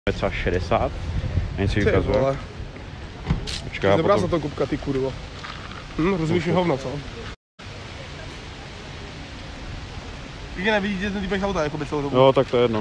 Třeba 60. Něco Ty ukazuje. vole. Počkej, Dobrá potom... za to kupka, ty kurvo. Rozumíš mi hovno, co? Když nevidíte ten týpek auta, jako by celou dobu. Jo, tak to je jedno.